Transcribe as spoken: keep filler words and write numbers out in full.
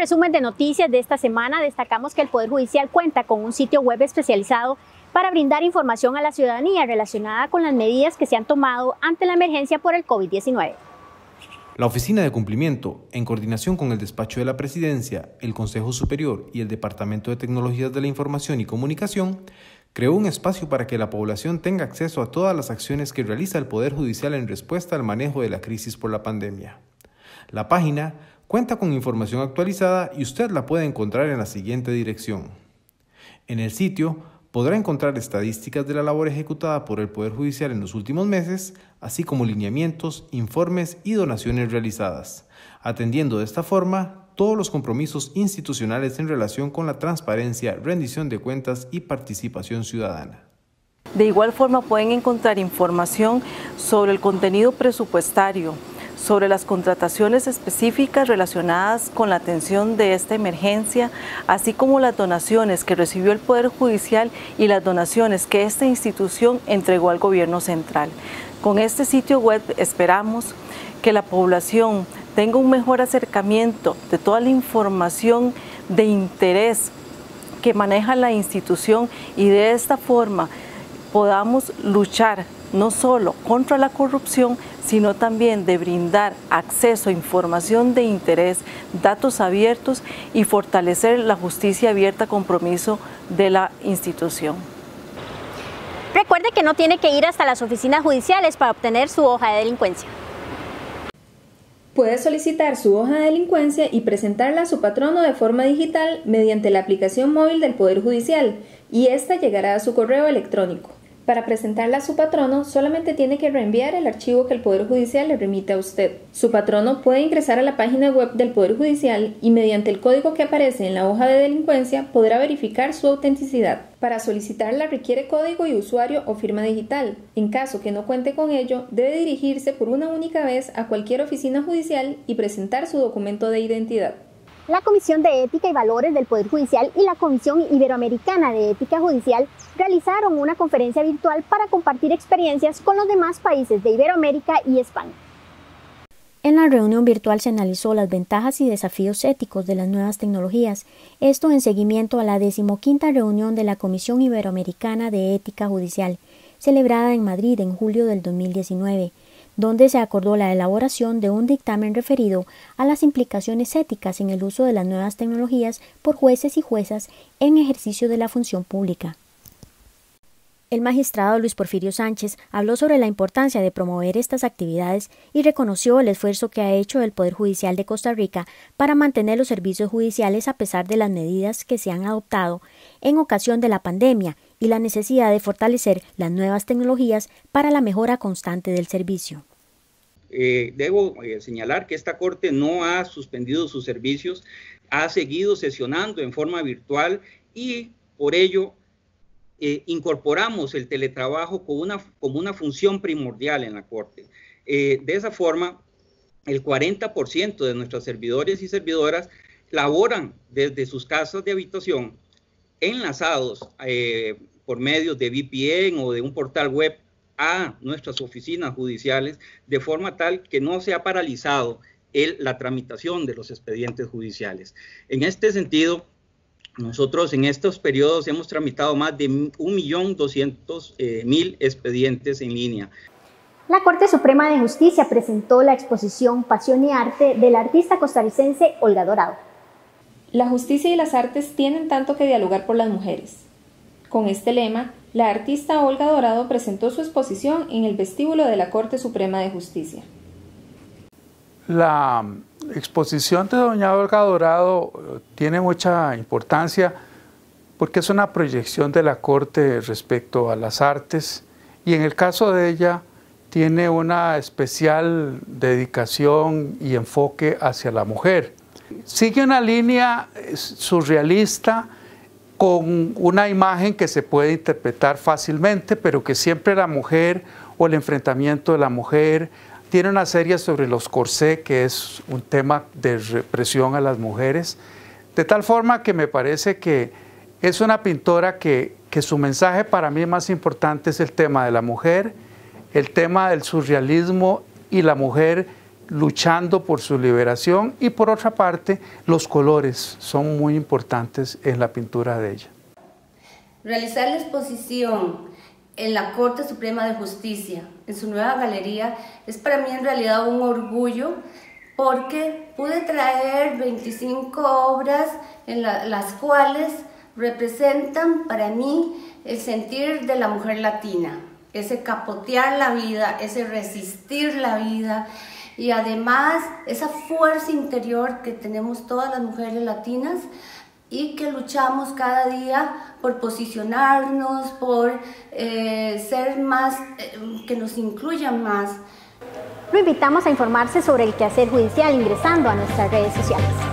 resumen de noticias de esta semana, destacamos que el Poder Judicial cuenta con un sitio web especializado para brindar información a la ciudadanía relacionada con las medidas que se han tomado ante la emergencia por el COVID diecinueve. La Oficina de Cumplimiento, en coordinación con el Despacho de la Presidencia, el Consejo Superior y el Departamento de Tecnologías de la Información y Comunicación, creó un espacio para que la población tenga acceso a todas las acciones que realiza el Poder Judicial en respuesta al manejo de la crisis por la pandemia. La página cuenta con información actualizada y usted la puede encontrar en la siguiente dirección. En el sitio podrá encontrar estadísticas de la labor ejecutada por el Poder Judicial en los últimos meses, así como lineamientos, informes y donaciones realizadas, atendiendo de esta forma todos los compromisos institucionales en relación con la transparencia, rendición de cuentas y participación ciudadana. De igual forma pueden encontrar información sobre el contenido presupuestario, sobre las contrataciones específicas relacionadas con la atención de esta emergencia, así como las donaciones que recibió el Poder Judicial y las donaciones que esta institución entregó al Gobierno Central. Con este sitio web esperamos que la población tenga un mejor acercamiento de toda la información de interés que maneja la institución y de esta forma podamos luchar no solo contra la corrupción, sino también de brindar acceso a información de interés, datos abiertos y fortalecer la justicia abierta, compromiso de la institución. Recuerde que no tiene que ir hasta las oficinas judiciales para obtener su hoja de delincuencia. Puede solicitar su hoja de delincuencia y presentarla a su patrono de forma digital mediante la aplicación móvil del Poder Judicial, y esta llegará a su correo electrónico. Para presentarla a su patrono, solamente tiene que reenviar el archivo que el Poder Judicial le remite a usted. Su patrono puede ingresar a la página web del Poder Judicial y mediante el código que aparece en la hoja de delincuencia podrá verificar su autenticidad. Para solicitarla requiere código y usuario o firma digital. En caso que no cuente con ello, debe dirigirse por una única vez a cualquier oficina judicial y presentar su documento de identidad. La Comisión de Ética y Valores del Poder Judicial y la Comisión Iberoamericana de Ética Judicial realizaron una conferencia virtual para compartir experiencias con los demás países de Iberoamérica y España. En la reunión virtual se analizó las ventajas y desafíos éticos de las nuevas tecnologías, esto en seguimiento a la decimoquinta reunión de la Comisión Iberoamericana de Ética Judicial, celebrada en Madrid en julio del dos mil diecinueve. Donde se acordó la elaboración de un dictamen referido a las implicaciones éticas en el uso de las nuevas tecnologías por jueces y juezas en ejercicio de la función pública. El magistrado Luis Porfirio Sánchez habló sobre la importancia de promover estas actividades y reconoció el esfuerzo que ha hecho el Poder Judicial de Costa Rica para mantener los servicios judiciales a pesar de las medidas que se han adoptado en ocasión de la pandemia y la necesidad de fortalecer las nuevas tecnologías para la mejora constante del servicio. Eh, debo eh, señalar que esta Corte no ha suspendido sus servicios, ha seguido sesionando en forma virtual y por ello eh, incorporamos el teletrabajo como una, como una función primordial en la Corte. Eh, de esa forma, el cuarenta por ciento de nuestros servidores y servidoras laboran desde sus casas de habitación enlazados eh, por medio de V P N o de un portal web a nuestras oficinas judiciales, de forma tal que no se ha paralizado el, la tramitación de los expedientes judiciales. En este sentido, nosotros en estos periodos hemos tramitado más de un millón doscientos mil expedientes en línea. La Corte Suprema de Justicia presentó la exposición Pasión y Arte del artista costarricense Olga Dorado. La justicia y las artes tienen tanto que dialogar por las mujeres. Con este lema, la artista Olga Dorado presentó su exposición en el vestíbulo de la Corte Suprema de Justicia. La exposición de doña Olga Dorado tiene mucha importancia porque es una proyección de la Corte respecto a las artes y en el caso de ella tiene una especial dedicación y enfoque hacia la mujer. Sigue una línea surrealista con una imagen que se puede interpretar fácilmente, pero que siempre la mujer o el enfrentamiento de la mujer. Tiene una serie sobre los corsés, que es un tema de represión a las mujeres, de tal forma que me parece que es una pintora que, que su mensaje para mí más importante es el tema de la mujer, el tema del surrealismo y la mujer luchando por su liberación, y por otra parte, los colores son muy importantes en la pintura de ella. Realizar la exposición en la Corte Suprema de Justicia, en su nueva galería, es para mí en realidad un orgullo, porque pude traer veinticinco obras en la, las cuales representan para mí el sentir de la mujer latina, ese capotear la vida, ese resistir la vida, y además esa fuerza interior que tenemos todas las mujeres latinas y que luchamos cada día por posicionarnos, por eh, ser más, eh, que nos incluyan más. Lo invitamos a informarse sobre el quehacer judicial ingresando a nuestras redes sociales.